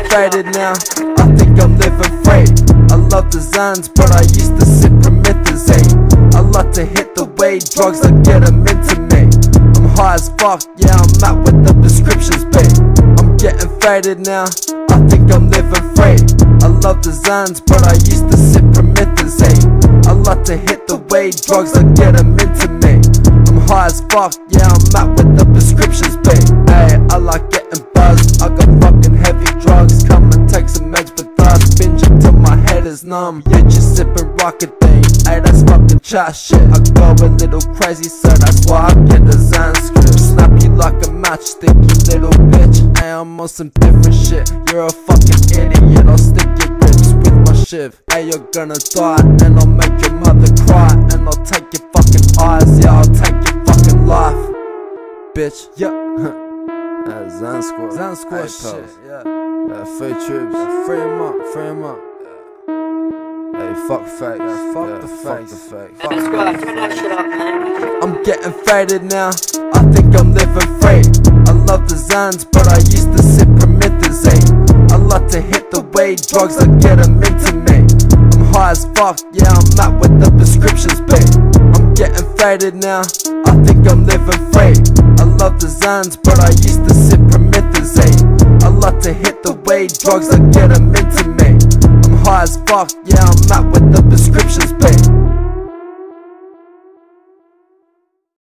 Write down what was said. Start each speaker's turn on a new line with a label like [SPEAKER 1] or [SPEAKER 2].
[SPEAKER 1] faded now, I think I'm living free. I love the Zans, but I used to sip promethazine. I like to hit the weed, drugs that get them into me. I'm high as fuck, yeah, I'm out with the prescriptions be. I'm getting faded now, I think I'm living free. I love the Zans, but I used to sip promethazine. I like to hit the weed, drugs that get them into me. I'm high as fuck, yeah, I'm out with the prescriptions be. Hey, I like getting buzzed, I got fucking heavy drugs. Come and take some meds with us, binging till my head is numb. Yeah, just sipping Rocketine, hey, that's fucking chat shit. I go a little crazy, so that's why I get the Zan script. Snap you like a matchstick, you little bitch. Hey, I'm on some different shit. You're a fucking idiot, I'll stick your grips with my shiv. Hey, you're gonna die, and I'll make your mother cry. And I'll take your fucking eyes, yeah, I'll take your fucking life, bitch. Yeah.
[SPEAKER 2] Zan Squad.
[SPEAKER 1] Zan Squad
[SPEAKER 2] Hey,
[SPEAKER 1] shit, yeah.
[SPEAKER 2] Free troops.
[SPEAKER 1] Free him up, free him up.
[SPEAKER 2] Hey, fuck fakes.
[SPEAKER 1] Yeah, fuck the
[SPEAKER 2] fuck
[SPEAKER 1] fakes.
[SPEAKER 2] the fakes.
[SPEAKER 3] Zan Squad, turn that shit up, man.
[SPEAKER 1] I'm getting faded now, I think I'm living free. I love the Zans, but I used to sip promethazine. I like to hit the weed, drugs that get them into me. I'm high as fuck, yeah, I'm out with the prescriptions be. I'm getting faded now, I think I'm living free. I love the Zans, but I used to sip promethazine. I like to hit the weed, drugs that get them into me. I'm high as fuck, yeah, I'm out with the prescriptions be.